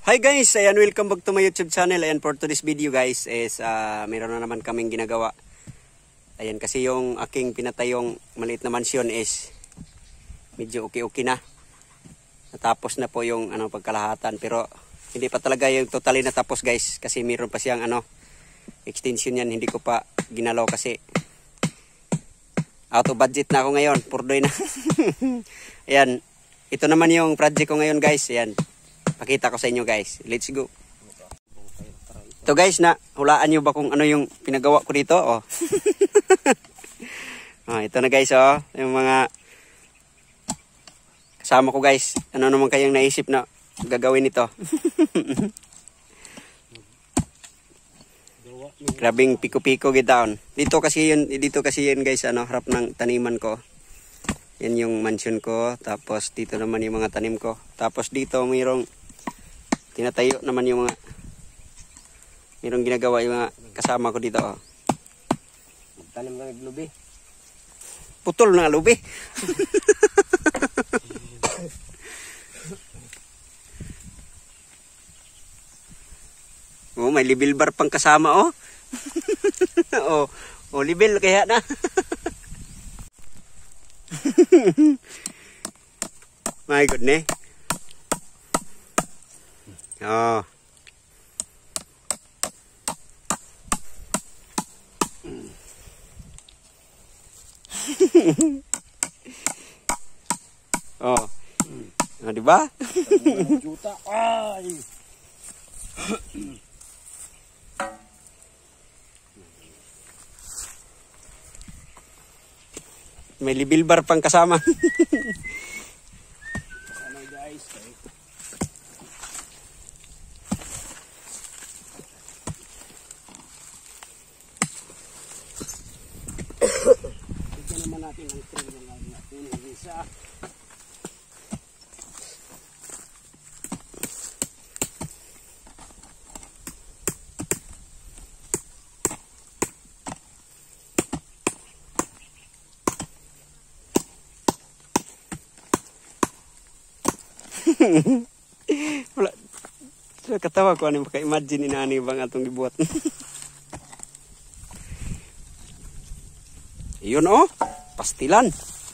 Hi guys, ayan, welcome back to my YouTube channel. Ayan, for today's video guys is meron na naman kaming ginagawa. Ayan, kasi yung aking pinatayong maliit na mansyon is medyo okay na. Natapos na po yung pagkalahatan, pero hindi pa talaga yung totally natapos guys, kasi meron pa siyang extension yan. Hindi ko pa ginalaw kasi out of budget na ako ngayon, purdoy na. Ayan, ito naman yung project ko ngayon guys. Ayan, pakita ko sa inyo guys. Let's go. Ito guys, na hulaan nyo ba kung ano yung pinagawa ko dito? Oh. Ito na guys, oh. Yung mga kasama ko guys. Ano naman kayong naisip na gagawin ito? Grabing piko-piko gitaon. Dito kasi yun guys, harap ng taniman ko. Yan yung mansion ko. Tapos dito naman yung mga tanim ko. Tapos dito mayroong tinatayo naman yung mga ginagawa yung mga kasama ko dito. Oh. Tanim ng lubi. Putol na lubi. Oh, may libil bar pang kasama oh. oh, libil kaya na. My goodness. Oh. Oh. Di ba? Juta. Ay. May libil bar pang kasama. Ano guys? Tignan naman natin ang trail ng natin. Isa. Wala. Katawa ko ano maka-imagine inani bang atong gibuhat. Iyon oh, pastilan.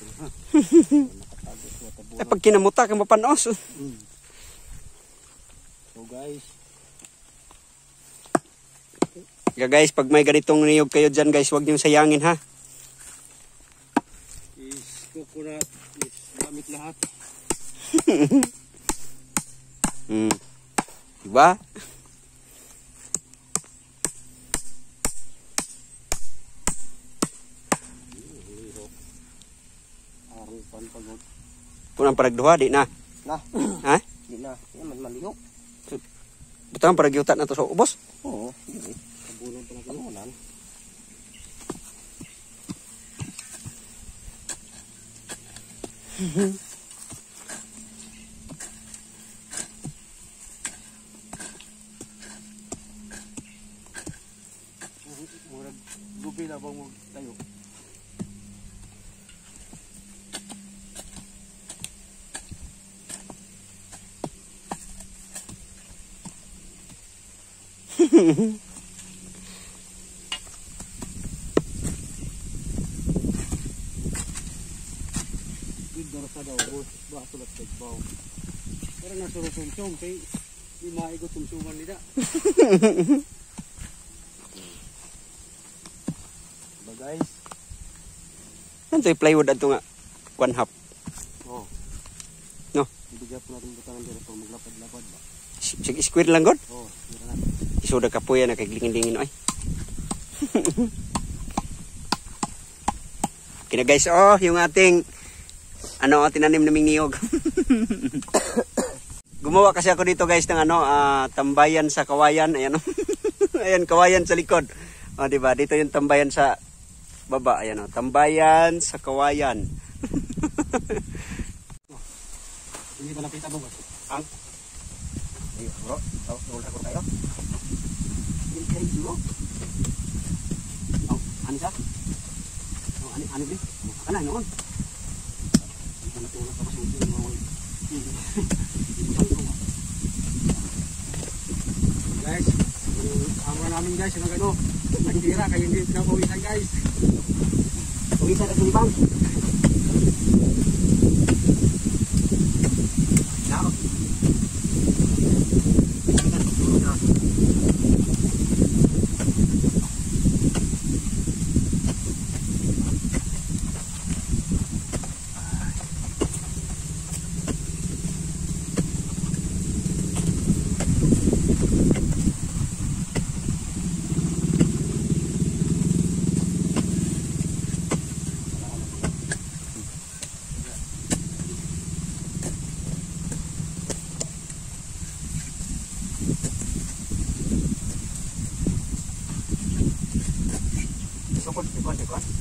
Pag kinamuta kang mapanos. So guys. Guys, pag may ganitong niyog kayo dyan guys, huwag niyong sayangin ha. Is coconut is gamit lahat. Diba? Punang paragduha, di na. Nah. Ha? Di na. Yan man malihok. Butang paragyutan na to sa ubos? Oo. Kabulong pa na kanunan. Murag lubi na bang tayo. Dito sa daw bos ba sulat tagbaw. Pero nasurusong kay di maigo tumsungan nila. Ba guys. Nantoy plywood ato nga 1/2. Oh. No. Bigyan po natin butangan dito pag maglapad-lapad ba. Sige square lang god. Oh, mira na. Isuda ka po yan na kay lingin-lingin ay. Kina guys, oh, yung ating tinanim naming niyog. Gumawa kasi ako dito guys ng tambayan sa kawayan. Ayan oh. Ayan, kawayan sa likod. Oh, di ba? Dito yung tambayan sa baba. Ayan oh, tambayan sa kawayan. Hindi ba nakita mo ba? Ang bro, tawag ako tayo. Hindi duro. Oh, ano siya? Oh, ano din? Ano noon? Ano to na pa guys. Ang namin guys, yung ano, nagtira kayo hindi pinapawisan guys. Pawisan at tulibang. Sukot, sukot.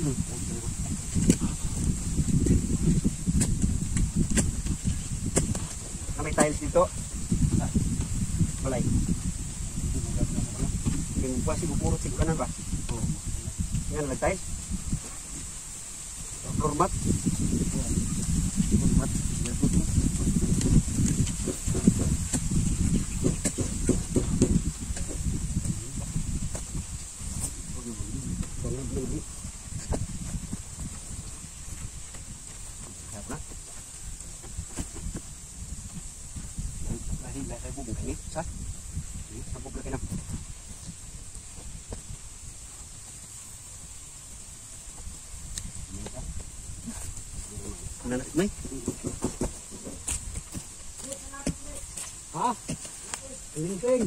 May tiles dito. Balay. Yung pasi puro sik kanan ba? Oh. Yan lang tiles. Floor mat. Floor mat. May? Ha? Linsing.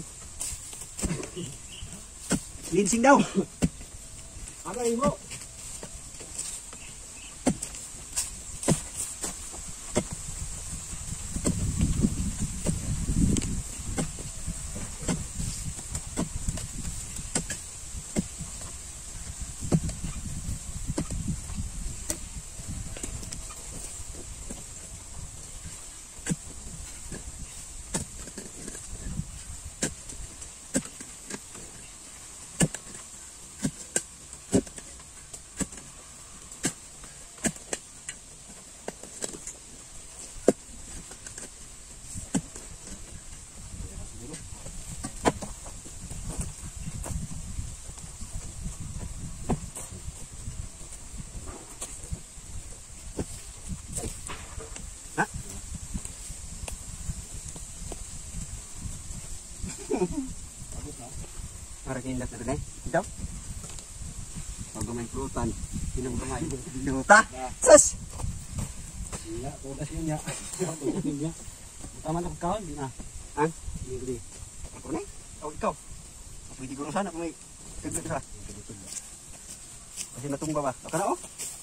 Linsing daw. Aray mo. Para kindat na rin eh. Ito. Pag may pulutan, pinagkamay. Luta. Sus! Iya, tugas yun ya. Tugas yun ya. Tama na pagkaon, di na. Ha? Hindi. Ako na eh. Ikaw. Pwede ko sana kung may kaglat sa. Kasi natumba ba? Baka na oh.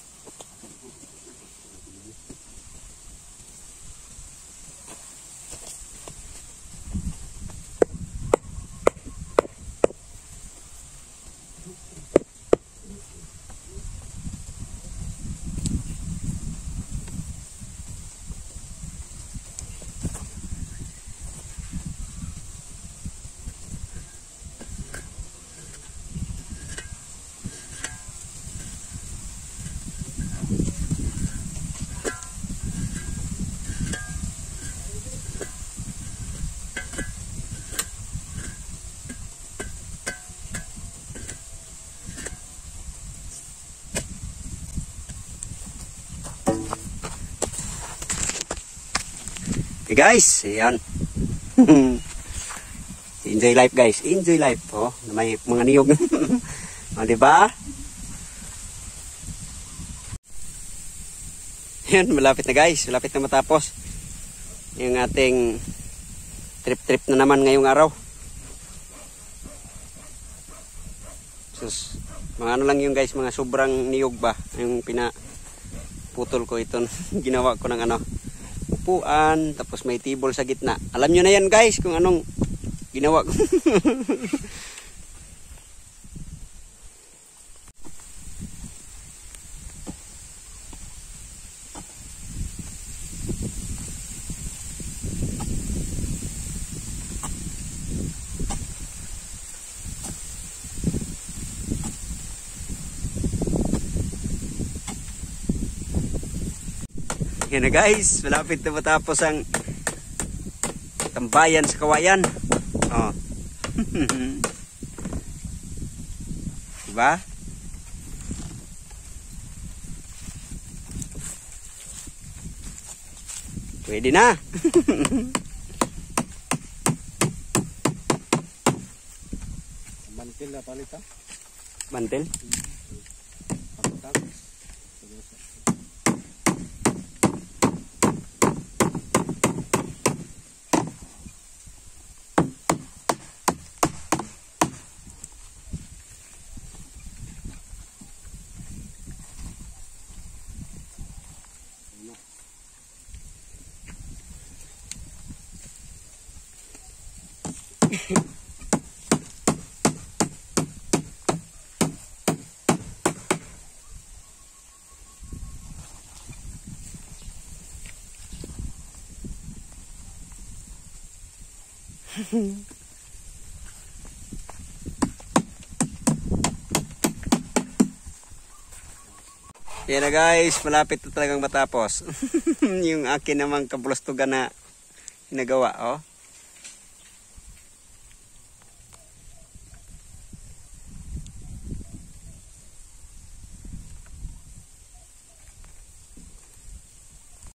Okay guys, ayan. Enjoy life guys, enjoy life. Oh, may mga niyog. Oh, di ba? Ayan, malapit na guys, malapit na matapos yung ating trip na naman ngayong araw. Sus, mga ano lang yung guys, mga sobrang niyog ba yung pinaputol ko ito. Ginawa ko ng ano, upuan, tapos may table sa gitna. Alam nyo na yan guys kung anong ginawa ko. Yan na guys, malapit na matapos ang tambayan sa kawayan. Oh. Diba? Pwede na. Mantil na palit ha. Mantel. Pakutak. Yan na guys, malapit na talagang matapos. Yung akin namang kabulustugan na ginagawa, oh.